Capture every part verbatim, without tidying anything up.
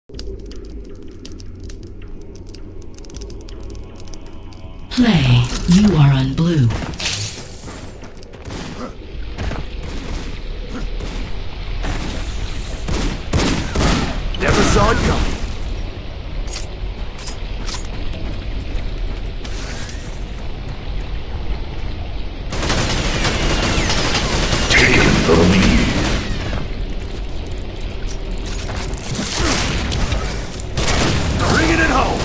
Play. You are on blue. Never saw it coming. Taking the lead. Bringing it home.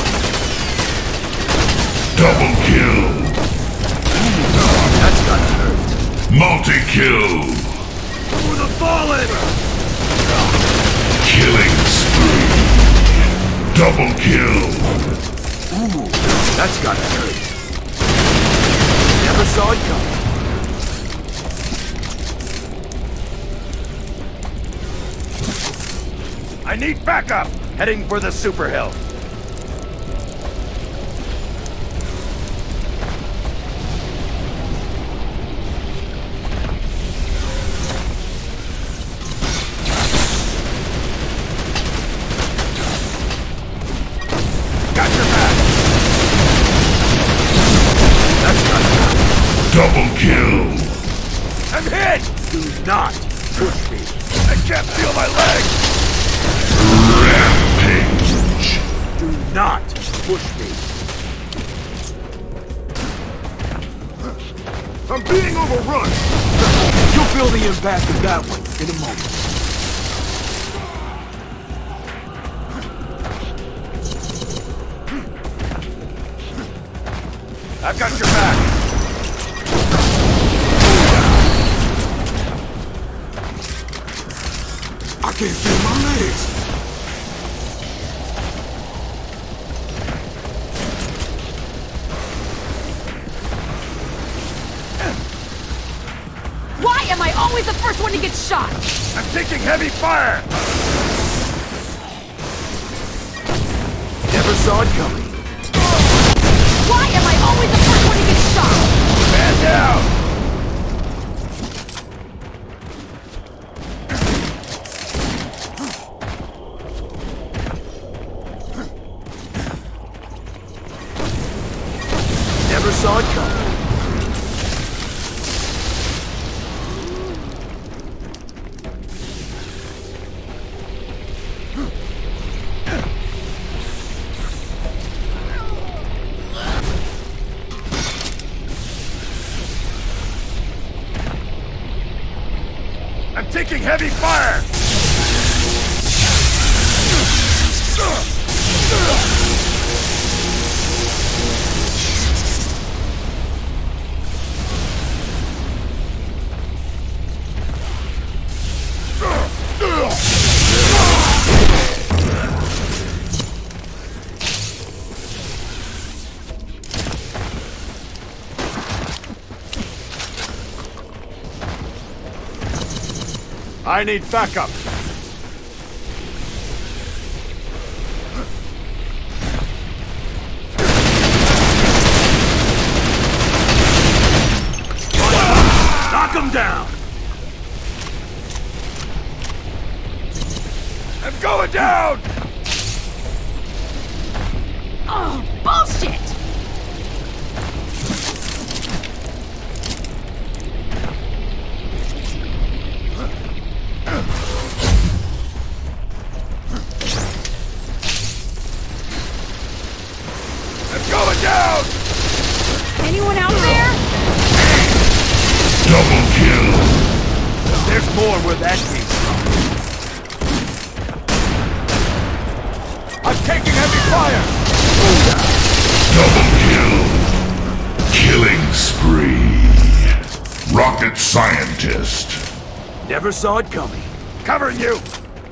Double kill. That's gotta hurt. Multi-kill. For the fallen. Killing spree. Double kill. Ooh, that's gotta hurt. Never saw it coming. I need backup. Heading for the super hill. Got your back. That's got it. Double kill. I'm hit. Do not push me. I can't feel my legs. Rampage. Do not push me. I'm being overrun. You'll feel the impact of that one in a moment. I've got your back. I can't feel my legs. Why am I always the first one to get shot? I'm taking heavy fire. Never saw it coming. Why am I always the first one to get shot? Man down! Never saw it coming. I'm taking heavy fire! I need backup. Knock him down. I'm going down. Oh, bullshit! I'm going down. Anyone out there? Double kill. There's more where that came from. I'm taking heavy fire. Double kill. Killing spree. Rocket scientist. Never saw it coming. Covering you.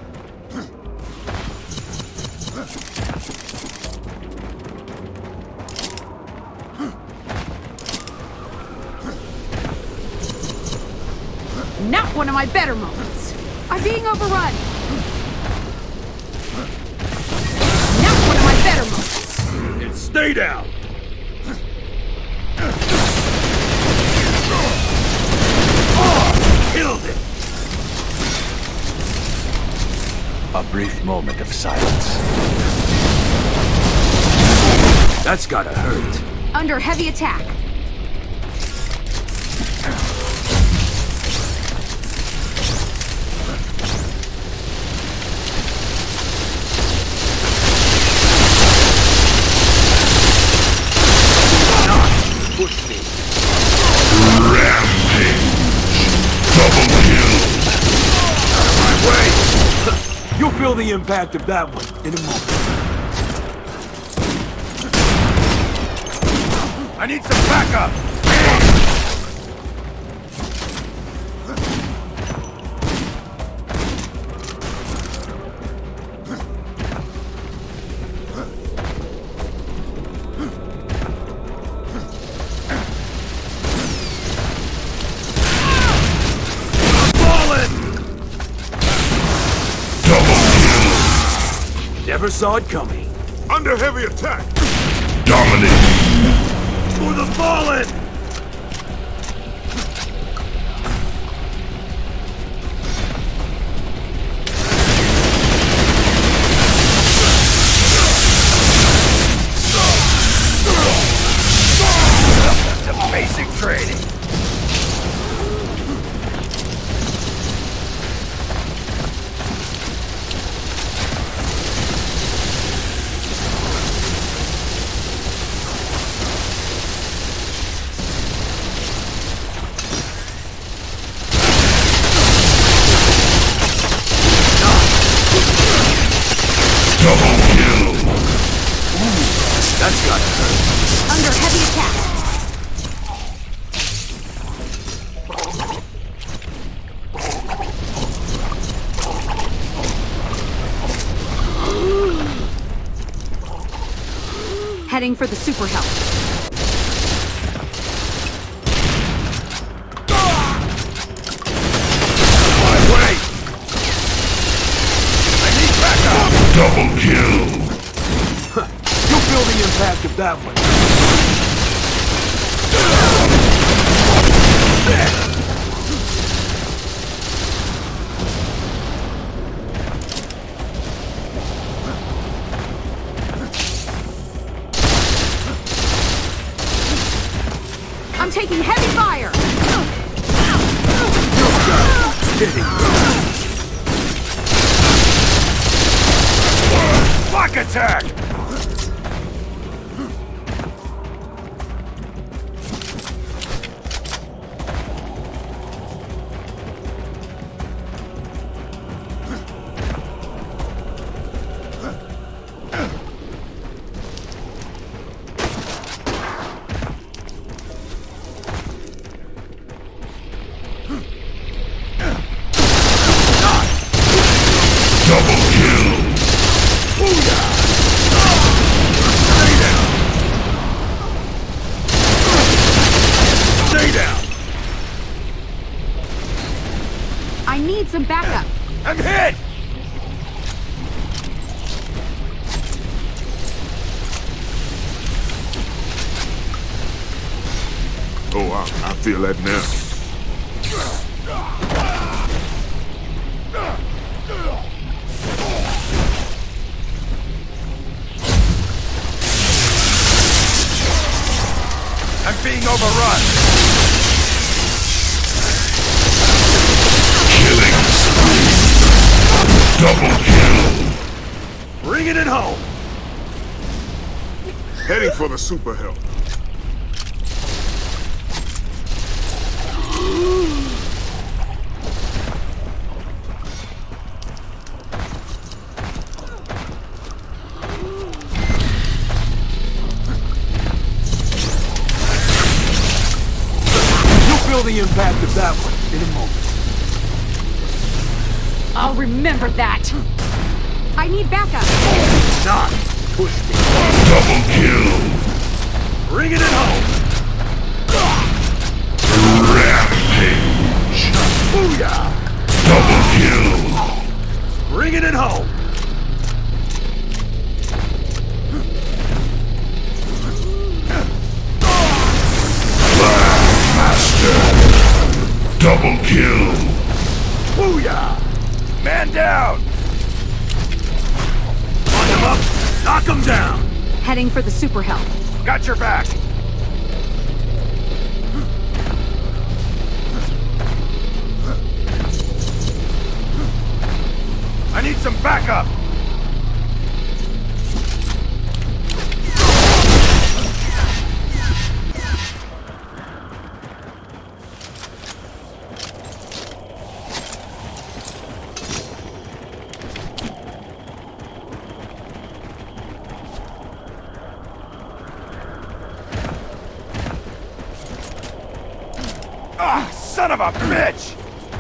Not one of my better moments. I'm being overrun. Not one of my better moments. And stay down. Oh, killed it. A brief moment of silence. That's gotta hurt. Under heavy attack. Push me. Rampage. Double kill. Out of my way! You'll feel the impact of that one in a moment. I need some backup! Never saw it coming. Under heavy attack! Dominating. For the fallen! That's a basic training. Double kill. That's gotta hurt. Under heavy attack. Heading for the super help. My way! I need backup! Double kill. You'll feel the impact of that one. I'm taking heavy fire. Block attack! Double kill. Booyah! Stay down! Stay down! I need some backup. I'm hit! Oh, I, I feel that now. I'm being overrun! Killing spree. Double kill. Bringing it home! Heading for the super help. Feel the impact of that one in a moment. I'll remember that. I need backup. Not push me. Double kill. Bringing it home. Rampage. Booyah! Double kill. Bringing it home. Double kill. Booyah! Man down! Knock him down! Heading for the super hill. Got your back! I need some backup! Ah, son of a bitch!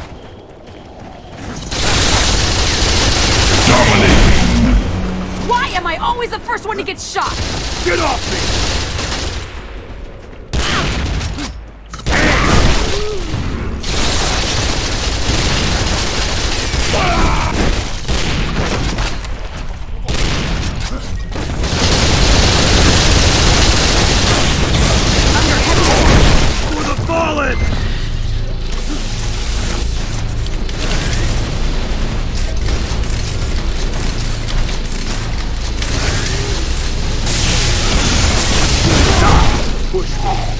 Dominating. Why am I always the first one to get shot? Get off me! Under heavy For the fallen! Push me.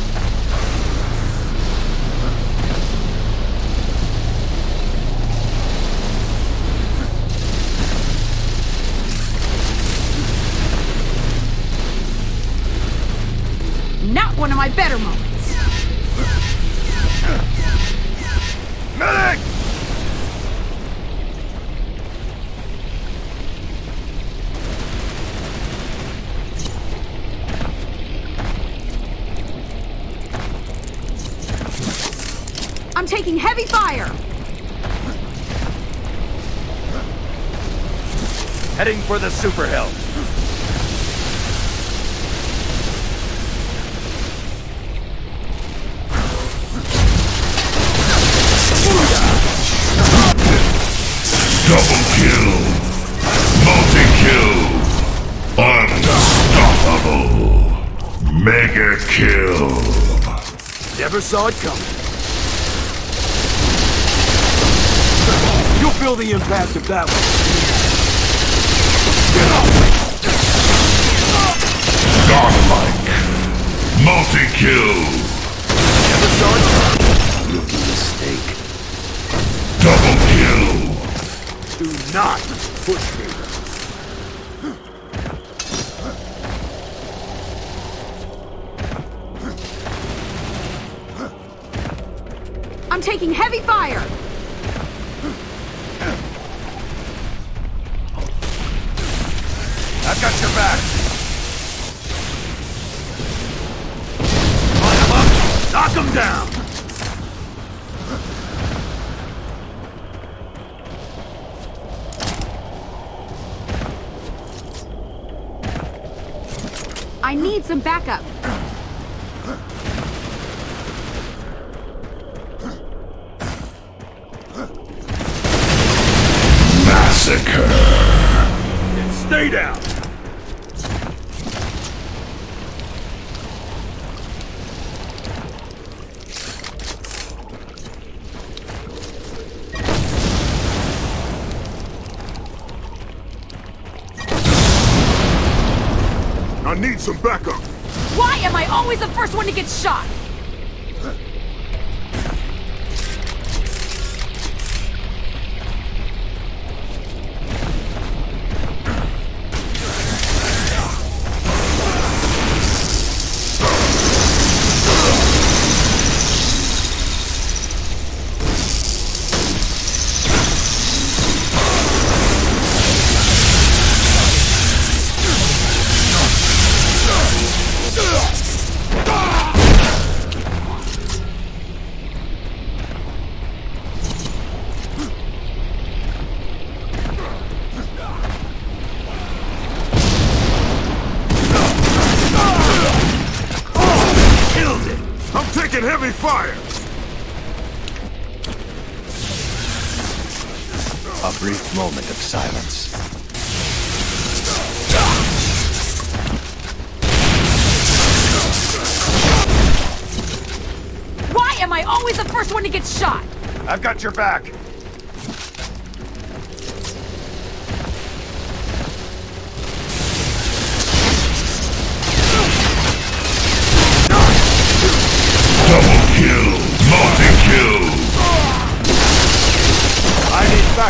Not one of my better moments. Medic! I'm taking heavy fire. Heading for the super hill. Double kill. Multi-kill. Unstoppable. Mega kill. Never saw it coming. You'll feel the impact of that one. Godlike. Multi-kill. Never saw it coming. Rookie mistake. Double kill. Do not push me. I'm taking heavy fire. I've got your back. Line him up. Knock him down. I need some backup. Massacre. Stay down. I need some backup. Why am I always the first one to get shot? Heavy fire! A brief moment of silence. Why am I always the first one to get shot? I've got your back.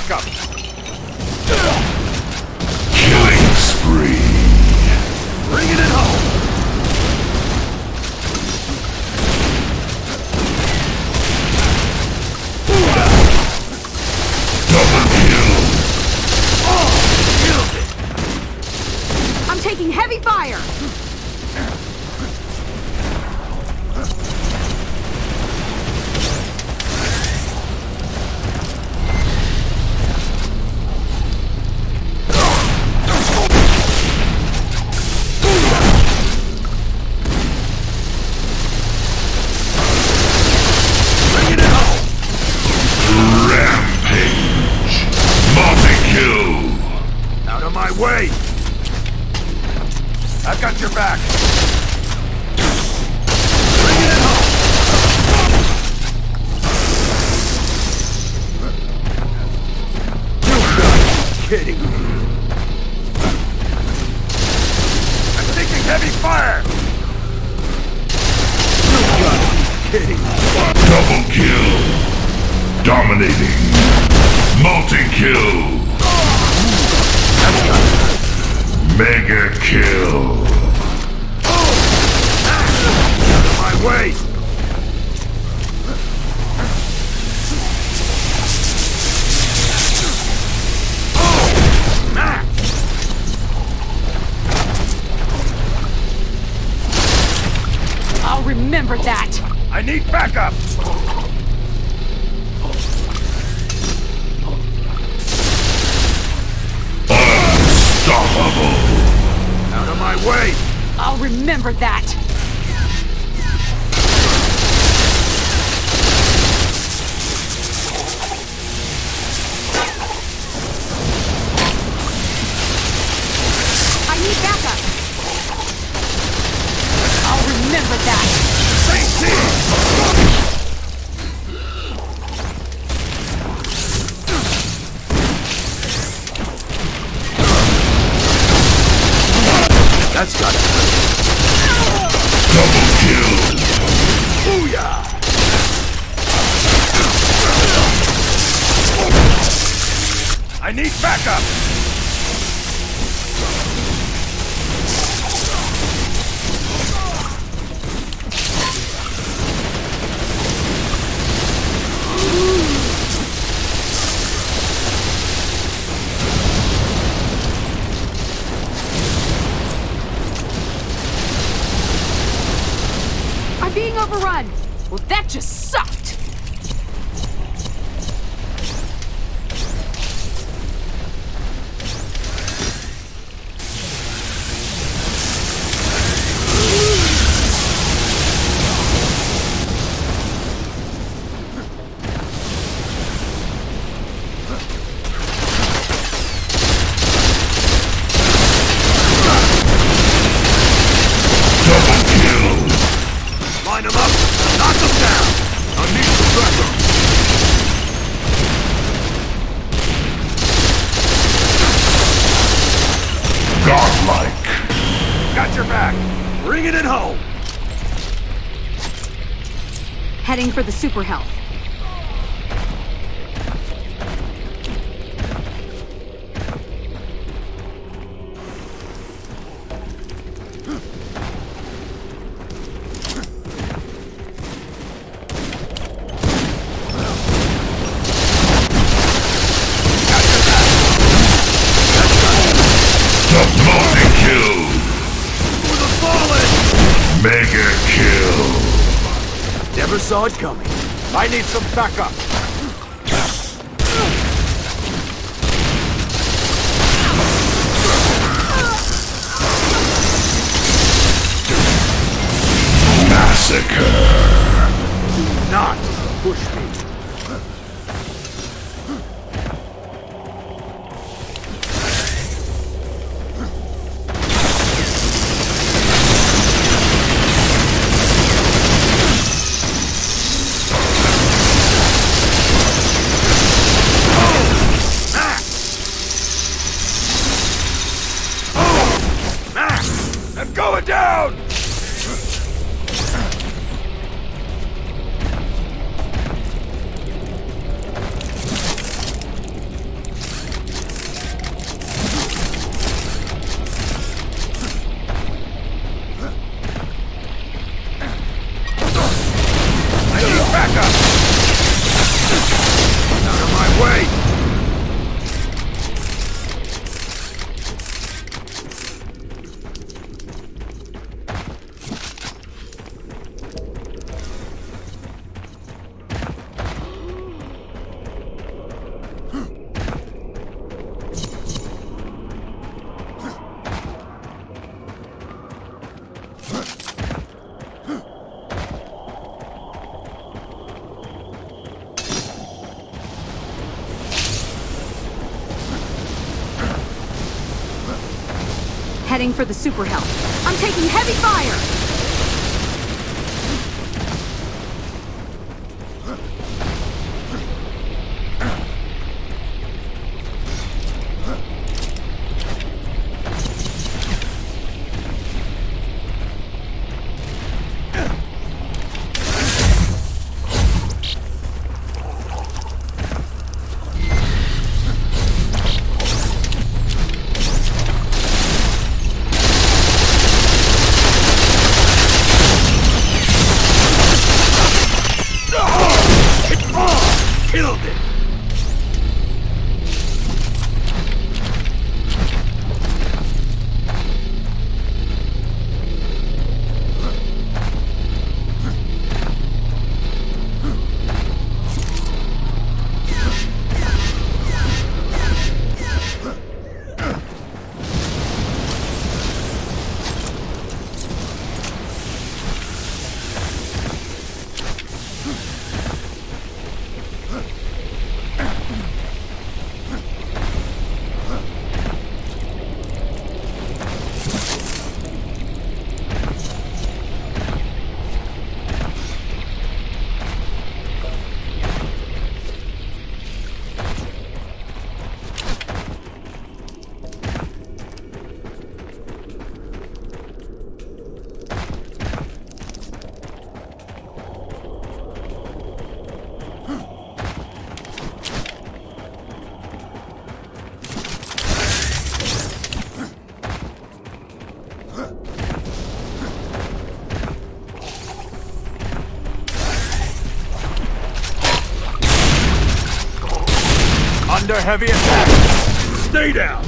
backup! Killing spree. Bringing it home! Double kill. Oh! Killed it! I'm taking heavy fire! Wait! I've got your back! Bring it home! You gotta be kidding me! I'm taking heavy fire! You gotta be kidding me! Double kill. Dominating. Multi-kill. Mega kill. Out of my way! Oh! Max! I'll remember that! I need backup! Unstoppable. Out of my way! I'll remember that! I need backup! I'll remember that! Same team! That's got it. Double kill. Booyah! I need backup! I'm being overrun! Well, that just sucked! Double kill. Line them up, knock them down! I need some backup! Godlike. Got your back! Bringing it home! Heading for the super health. Multi-kill. For the fallen! Mega kill. Never saw it coming. I need some backup! Massacre. Do not push me! Going down! backup! Out of my way! Heading for the super help. I'm taking heavy fire! Killed it! Under heavy attack! Stay down!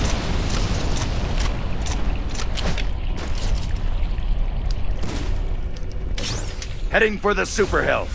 Heading for the super health.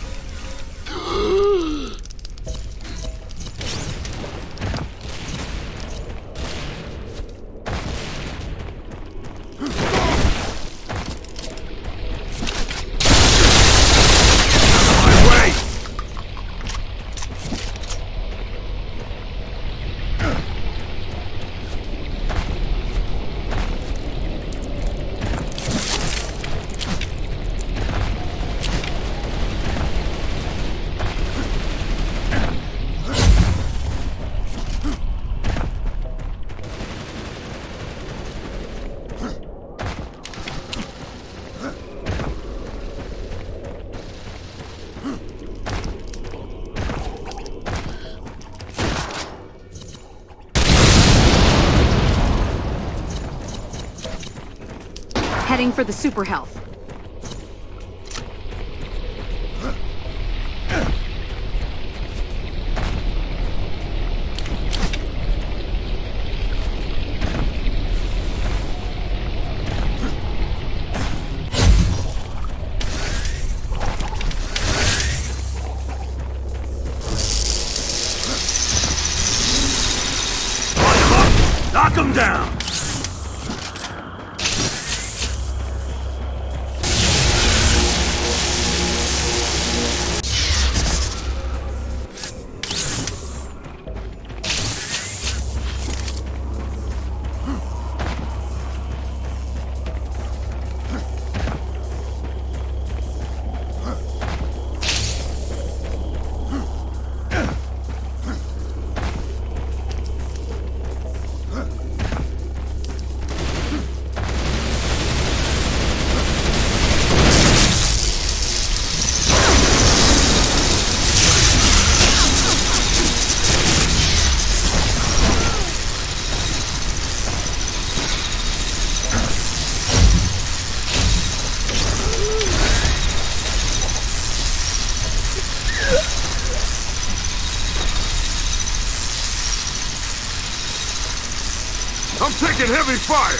Heading for the super health. Knock him down! I'm taking heavy fire!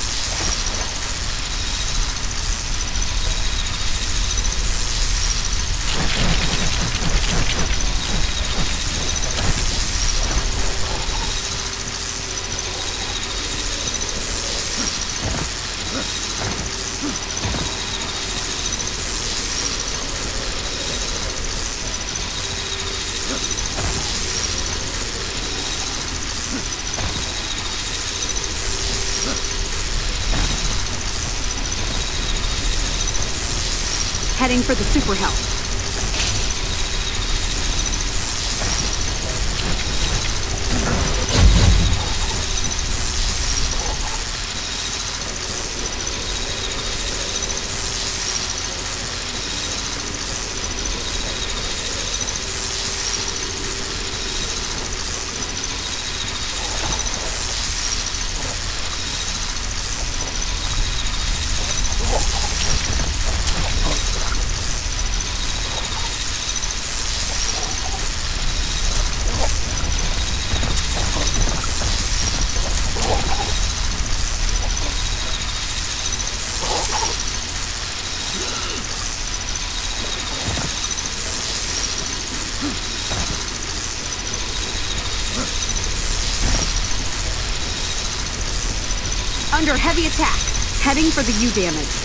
Heading for the super health. Under heavy attack. Heading for the U damage.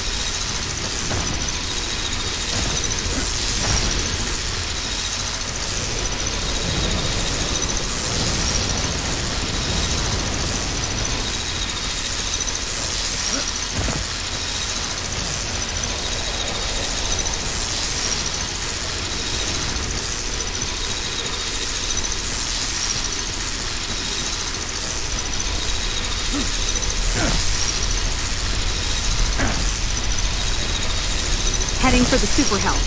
Heading for the super health.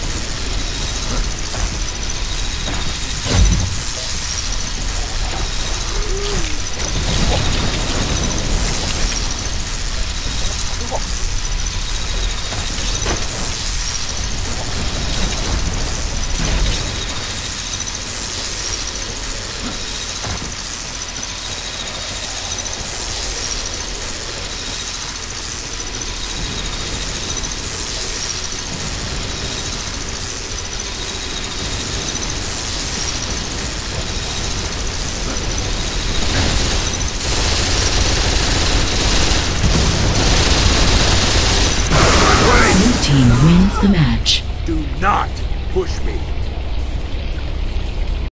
Team wins the match. Do not push me.